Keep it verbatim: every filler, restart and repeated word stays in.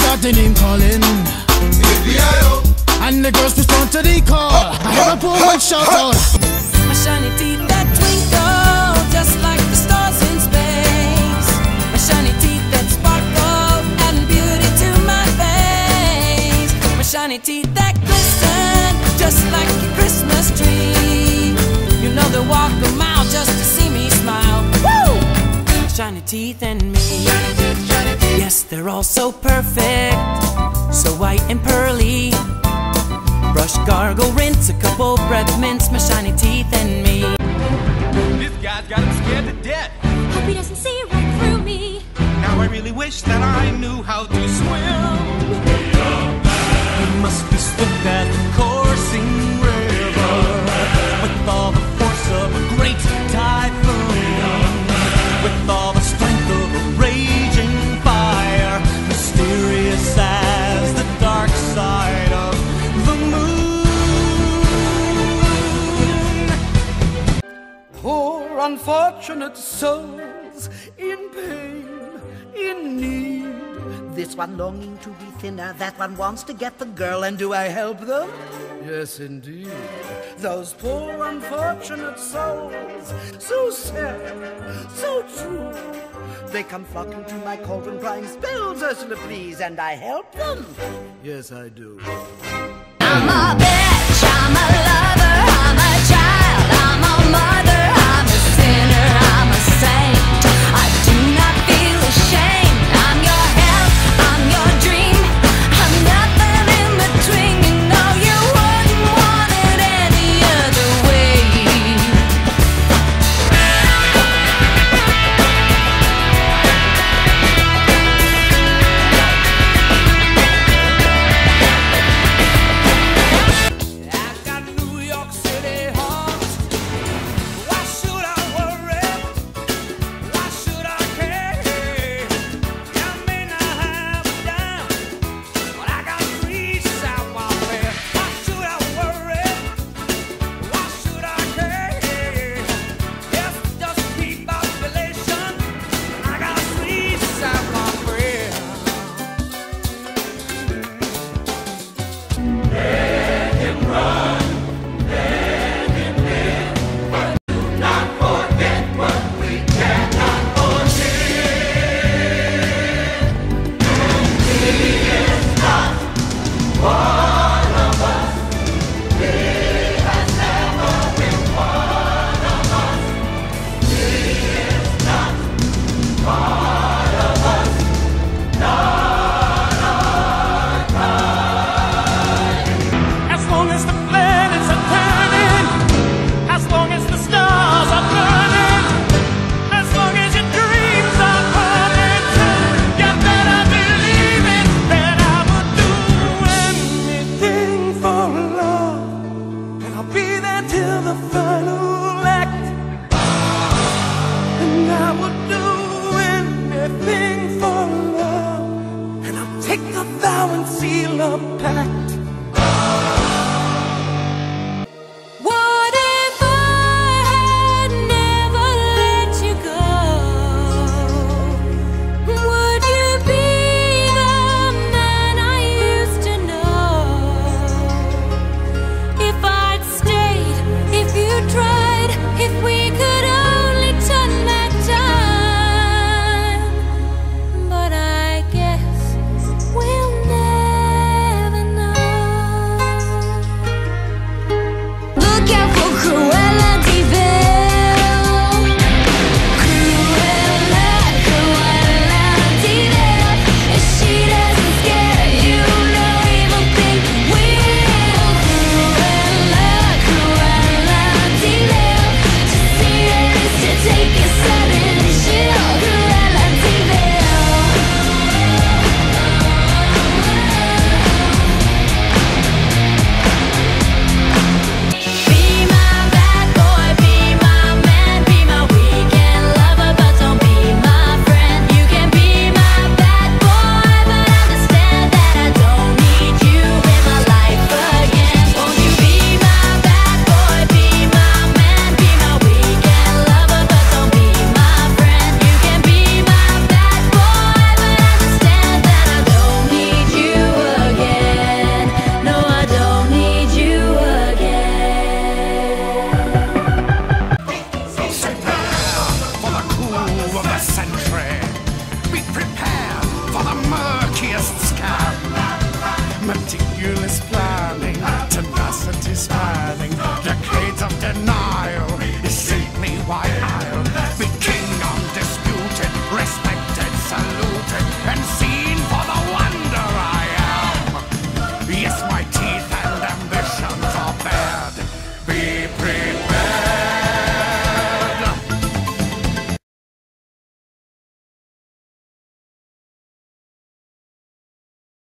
start the name calling. And the girls respond to the call. I hear a poor one shout out. My shiny teeth that twinkle just like the stars in space. My shiny teeth that sparkle and beauty to my face. My shiny teeth that glisten just like a Christmas tree. You know they walk a mile just to see me smile. Woo! Shiny teeth and me. Yes, they're all so perfect, so white and pearly. Brush, gargle, rinse, a couple breath mints, my shiny teeth and me. This guy's got him scared to death. Hope he doesn't see right through me. Now I really wish that I knew how to swim. He must be swift as the coursing river, with all the force of a great typhoon, with all the strength of a raging fire, mysterious as the dark side of the moon. Poor unfortunate souls in pain, in need. This one longing to be thinner, that one wants to get the girl, and do I help them? Yes, indeed. Those poor unfortunate souls, so sad, so true. They come flocking to my cauldron crying, spells, Ursula, please, and I help them. Yes, I do. I'm a bitch, I'm a lover, I'm a child, I'm a mother, I'm a sinner, I'm a saint. I do not feel ashamed. I'm your hell, I'm your dream. I'm nothing in between. You know you wouldn't want it any other way. I've got New York City heart. Why should I worry? Why should I care? I may not have a dime, but I got three South my way. Why should I worry? Why should I care? Yes, just keep population. I got three South my way. As long as the planets are turning, as long as the stars are burning, as long as your dreams are coming true, you better believe it, that I would do anything for love, and I'll be there till the final act. And I would do anything for love, and I'll take a vow and seal a pact. What if I had never let you go? Would you be the man I used to know? If I'd stayed, if you tried, if we could only turn back time. But I guess we'll never know. highest scam. Meticulous planning, tenacity spanning, decades of denial. You seek me why I'll be king undisputed, respected, saluted, and seen for the wonder I am. Yes, my